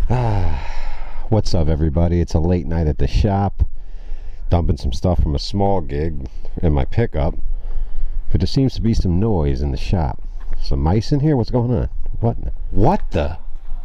What's up, everybody? It's a late night at the shop. Dumping some stuff from a small gig in my pickup. But there seems to be some noise in the shop. Some mice in here? What's going on? What in the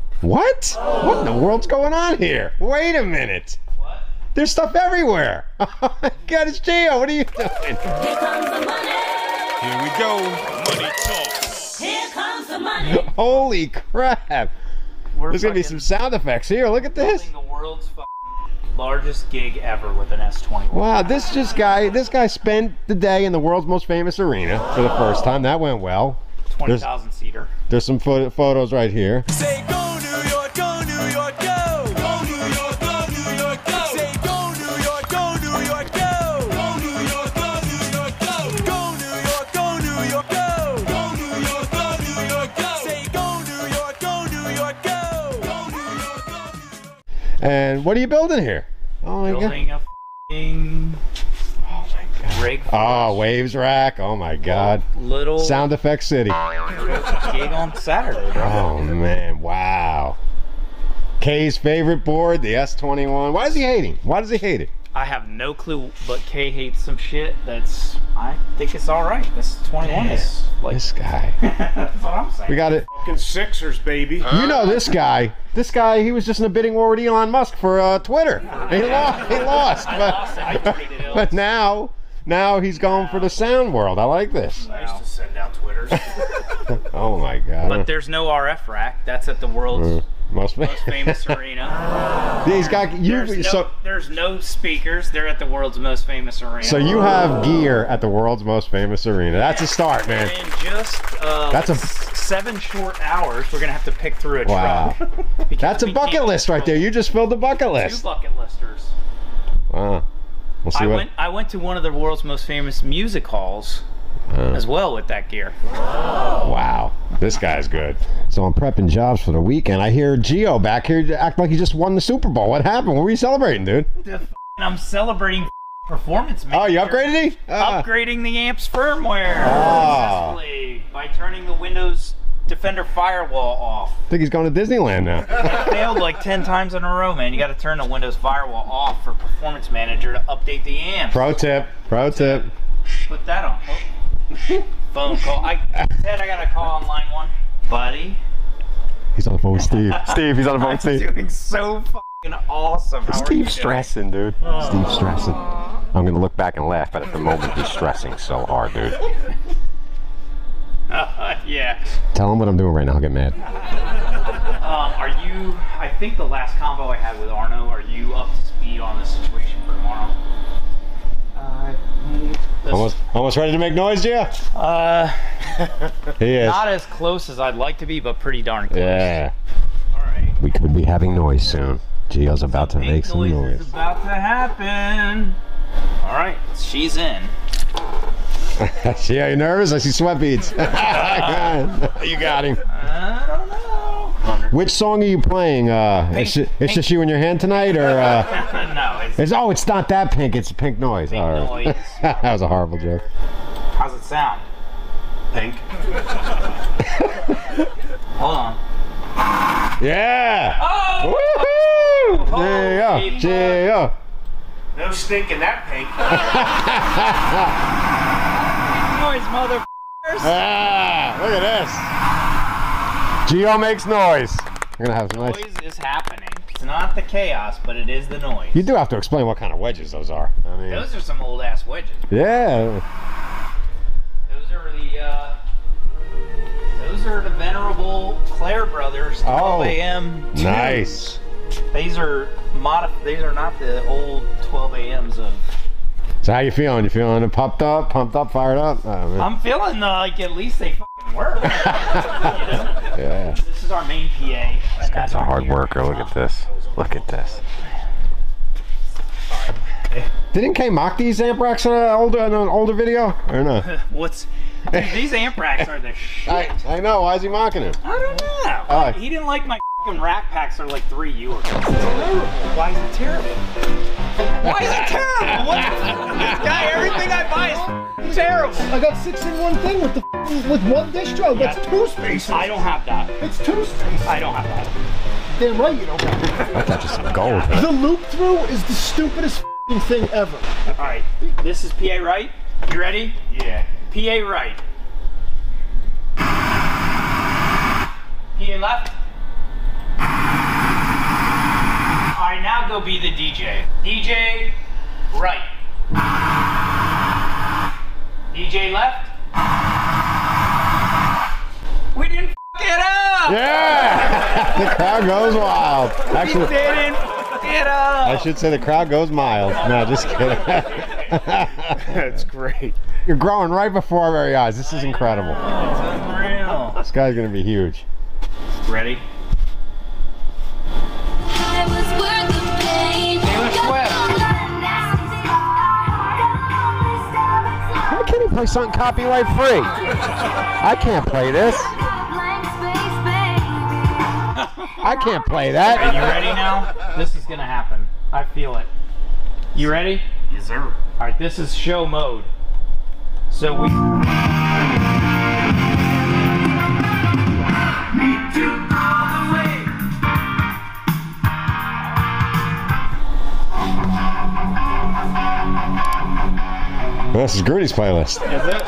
world's going on here? Wait a minute. What? There's stuff everywhere. Oh my God, it's Gio. What are you doing? Here comes the money. Here we go. Money talk. Here comes the money. Holy crap. There's gonna be some sound effects here. Look at this. The world's largest gig ever with an S21. Wow, this guy spent the day in the world's most famous arena for the first time. That went well. 20,000 seater. There's some photos right here. Say go New York, go New York, go. Go New York, go New York, go. Say go New York, go New York, go. Go New York, go New York, go. Go New York, go New York, go. Go New York, go New York, go. Say go New York, go New York, go. Go New York, go New York. And what are you building here? Oh my Building God. a f***ing rig. Oh, waves rack. Oh my God. Little Sound Effect City. gig on Saturday, bro. Oh man, wow. Kay's favorite board, the S21. Why is he hating? Why does he hate it? I have no clue, but Kay hates some shit that's, I think it's all right. This 21 is like, This guy. that's what I'm saying. We got it. Fucking Sixers, baby. You know this guy. This guy, he was just in a bidding war with Elon Musk for Twitter. He lost. I tweeted it. But now he's going for the sound world. I like this. I used to send out Twitters. Oh my God. But there's no RF rack. That's at the world's most famous arena. Yeah, he's got you. There's no speakers. They're at the world's most famous arena. So you have gear at the world's most famous arena. That's a start, man. In just That's a 7 short hours, we're gonna have to pick through a wow. truck. That's a bucket list right there. You just filled the bucket 2 list. bucket listers. Wow. We'll see I went to one of the world's most famous music halls as well with that gear. Wow, this guy's good. So I'm prepping jobs for the weekend. I hear Gio back here act like he just won the Super Bowl. What happened? What were you celebrating, dude? I'm celebrating performance. Oh, you upgraded it? Upgrading the amp's firmware successfully by turning the Windows Defender firewall off. I think he's going to Disneyland now. I failed like 10 times in a row, man. You got to turn the Windows firewall off for Performance Manager to update the amps. Pro tip. Put that on. Oh. Phone call. I said I got to call on line 1. Buddy. He's on the phone with Steve. He's on the phone with Steve. I'm doing so fucking awesome. How Steve's stressing, dude. Steve's stressing. I'm going to look back and laugh, but at the moment he's stressing so hard, dude. Yeah. Tell him what I'm doing right now. I'll get mad. Are you, I think the last convo I had with Arno, are you up to speed on the situation for tomorrow? Almost ready to make noise, Gio? He is. Not as close as I'd like to be, but pretty darn close. Yeah. Alright. We could be having noise soon. Gio's about to make some noise. It's about to happen. Alright, she's in. See how you're nervous? I see sweat beads. You got him. I don't know. Which song are you playing? It's just you and your hand tonight, or? No, it's not that Pink. It's Pink Noise. Pink All right. Noise. That was a horrible joke. How's it sound? Pink. Hold on. Yeah. Oh! Woohoo! Gio. No stink in that pink. Noise, motherfuckers. Look at this. Gio makes noise. We're gonna have some nice. Noise is happening. It's not the chaos, but it is the noise. You do have to explain what kind of wedges those are. I mean, Those are some old ass wedges. yeah. Those are the venerable Claire Brothers 12 a.m. tunes. Nice. These are not the old 12 a.m.s of. So how you feeling? You feeling pumped up, fired up? Oh, man. I'm feeling like at least they fucking work. You know? Yeah. This is our main PA. This guy's a hard worker. Look at this. Look at this. Didn't Kay mock these amp racks in an older video? Or no? Dude, these amp racks are the shit. I know. Why is he mocking him? I don't know. He didn't like my fucking rack packs are like 3 euros. Why is it terrible? Why is it terrible? What? This guy, everything I buy is terrible. I got 6 in one thing with the with one distro. That's 2 spaces. I don't have that. It's 2 spaces. I don't have that. Damn right you don't got it. I thought just some gold. The loop through is the stupidest f***ing thing ever. All right, this is PA right. You ready? Yeah. PA right. PA left. All right, now go be the DJ. DJ right. DJ left. We didn't f it up! Yeah! The crowd goes wild. We Actually, didn't f it up! I should say the crowd goes mild. No, just kidding. That's great. You're growing right before our very eyes. This is incredible. It's unreal. This guy's gonna be huge. Ready? Taylor Swift. Why can't he play something copyright free? I can't play this. I can't play that. Are you ready now? This is gonna happen. I feel it. You ready? Yes, sir. All right, this is show mode. So we. This is Grudy's playlist. Is it?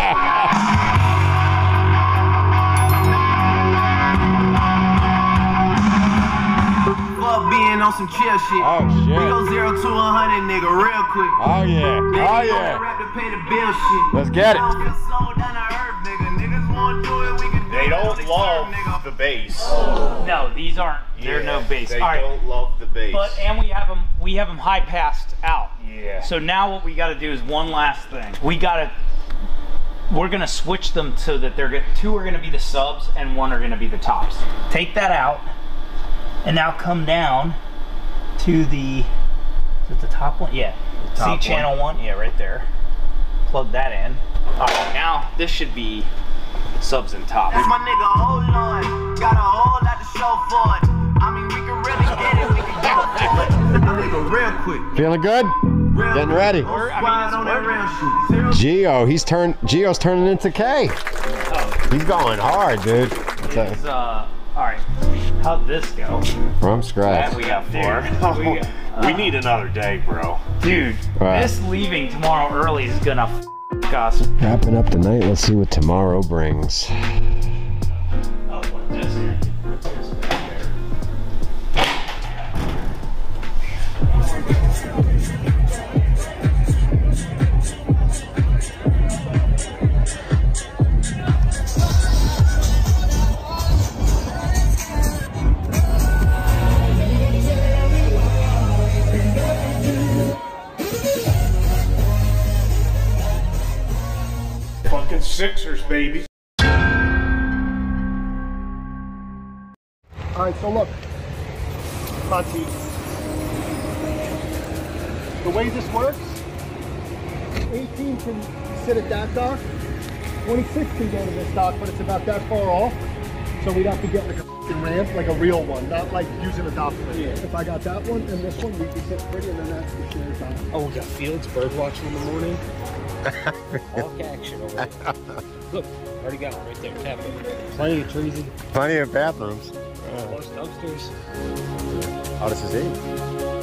Being on some chill shit. Oh We shit. go 0 to 100, nigga, real quick. Oh yeah. Oh yeah. Rap to pay the bill shit. Let's get it. Don't get sold down to earth, nigga. Niggas won't do it, we can do They it. don't Only love serve, nigga. the bass. No, these aren't. They're no bass. They All right, don't love the bass. but and we have them high passed out. Yeah. So now what we got to do is one last thing. We're gonna switch them so that two are gonna be the subs and one are gonna be the tops. Take that out, and now come down to the. Is it the top one? Yeah. See channel one? Yeah, right there. Plug that in. All right, now this should be subs and tops. That's my nigga, hold on. Got a whole lot to show for it. I mean, we can really get it, we can go for it. My nigga, real quick. Feeling good? Real Getting quick. ready. Squad it's on that working. real shit. Gio's turning into K. He's going hard, dude. It's, all right. How'd this go? From scratch. That we got four. We need another day, bro. Dude, Right. this leaving tomorrow early is gonna f us. Wrapping up the night. Let's see what tomorrow brings. Oh, what is this? Fucking Sixers, baby. Alright, so look. Monty. The way this works, 18 can sit at that dock, 26 can go to this dock, but it's about that far off. So we'd have to get like a f***ing ramp, like a real one, not like using a dock ramp. Yeah. If I got that one and this one, we could sit pretty, and then that's the shared dock. Oh, we got Fields bird watching in the morning. Hawk action over there. Look, already got it right there. Tap it. Plenty of trees and Plenty of bathrooms. most dumpsters. Oh, this is it.